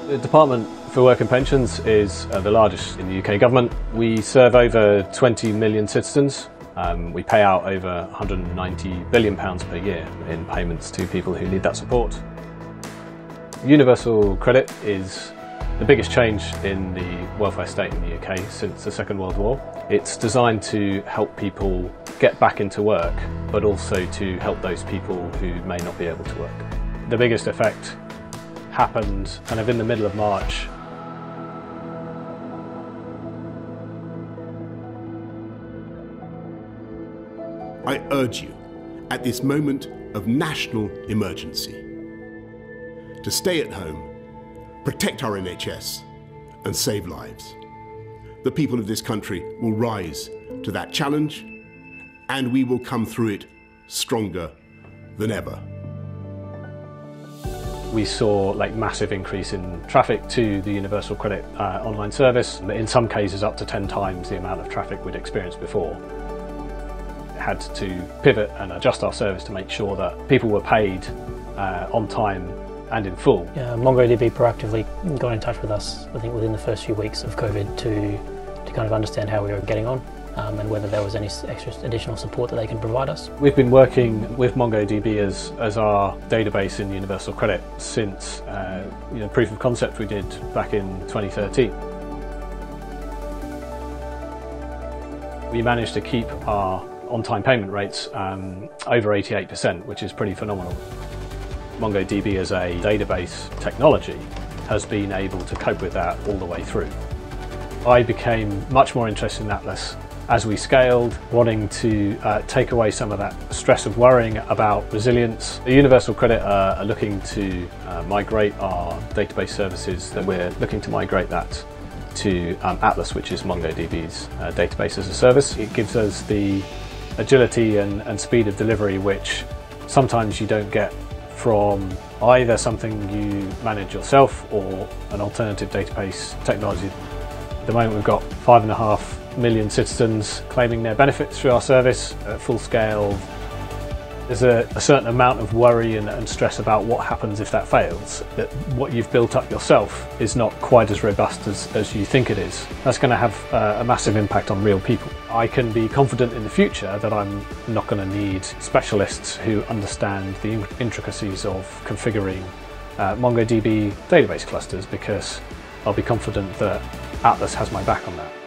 The Department for Work and Pensions is the largest in the UK government. We serve over 20 million citizens. We pay out over £190 billion per year in payments to people who need that support. Universal credit is the biggest change in the welfare state in the UK since the Second World War. It's designed to help people get back into work, but also to help those people who may not be able to work. The biggest effect happened kind of in the middle of March. I urge you, at this moment of national emergency, to stay at home, protect our NHS and save lives. The people of this country will rise to that challenge and we will come through it stronger than ever. We saw massive increase in traffic to the Universal Credit online service, in some cases up to 10 times the amount of traffic we'd experienced before. Had to pivot and adjust our service to make sure that people were paid on time and in full. MongoDB proactively got in touch with us, I think within the first few weeks of COVID, to kind of understand how we were getting on and whether there was any extra additional support that they can provide us. We've been working with MongoDB as our database in Universal Credit since proof of concept we did back in 2013. We managed to keep our on-time payment rates over 88%, which is pretty phenomenal. MongoDB as a database technology has been able to cope with that all the way through. I became much more interested in Atlas as we scaled, wanting to take away some of that stress of worrying about resilience. The Universal Credit are looking to migrate our database services, that we're looking to migrate that to Atlas, which is MongoDB's database as a service. It gives us the agility and speed of delivery which sometimes you don't get from either something you manage yourself or an alternative database technology. At the moment we've got 5.5 million citizens claiming their benefits through our service at full scale. There's a certain amount of worry and stress about what happens if that fails, that what you've built up yourself is not quite as robust as you think it is. That's going to have a massive impact on real people. I can be confident in the future that I'm not going to need specialists who understand the intricacies of configuring MongoDB database clusters, because I'll be confident that Atlas has my back on that.